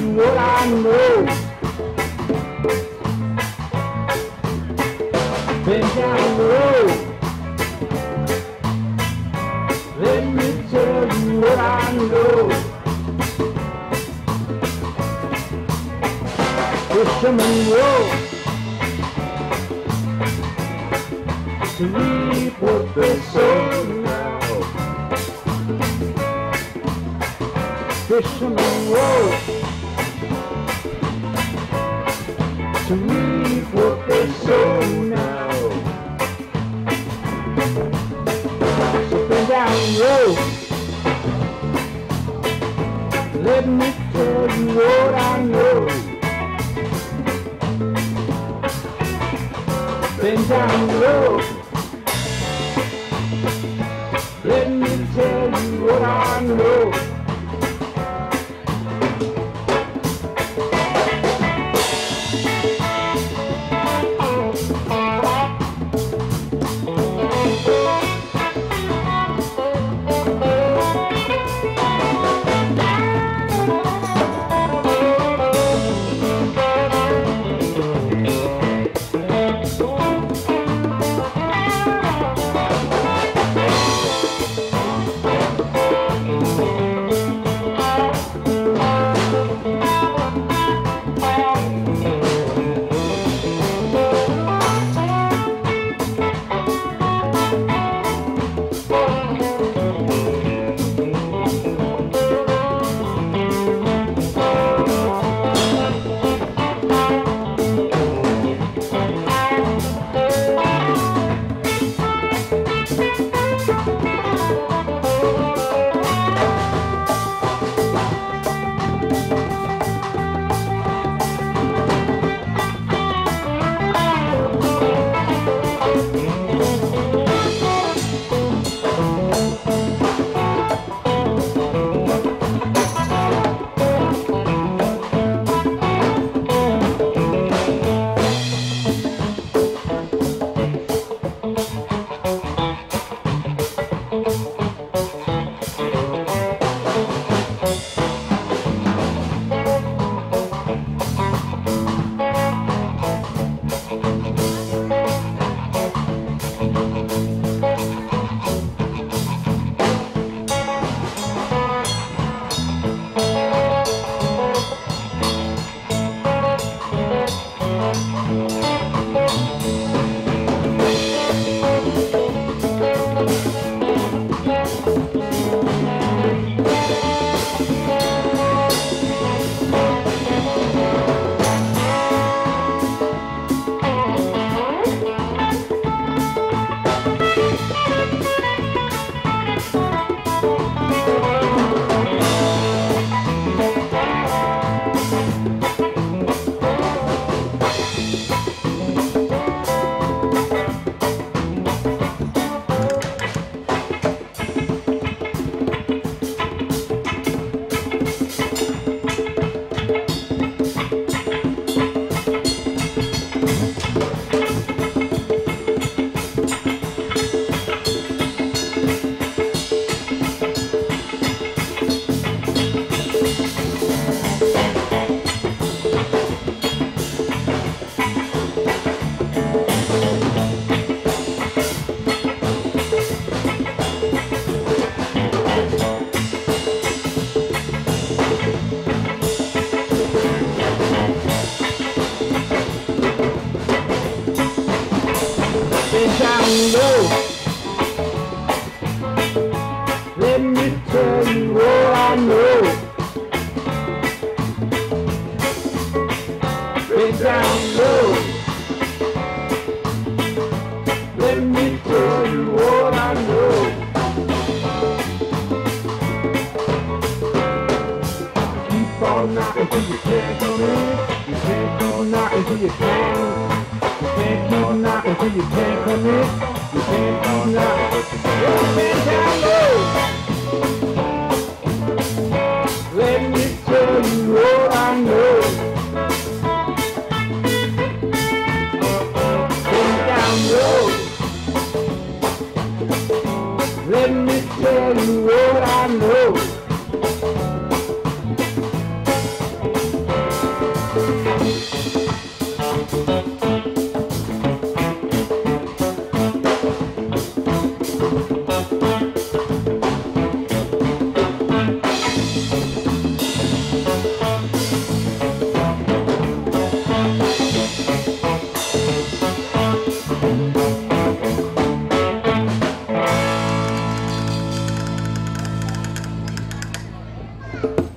you what I know. Been down the road. Let me tell you what I know. Fisherman road to reap what they sow now. Fisherman road to reap what they sow now. So been down the road. Let me tell you what I know. Been down the road. Let me tell you what I know. Let me tell you what I know. Been down low. Let me tell you what I know. Keep on knocking till you can't come in. You can't keep knocking till you can. You can't keep knocking till you can't come in. You can't keep knocking. Been down low. Let me tell you what I know. Been down low. Let me tell you what I know. it.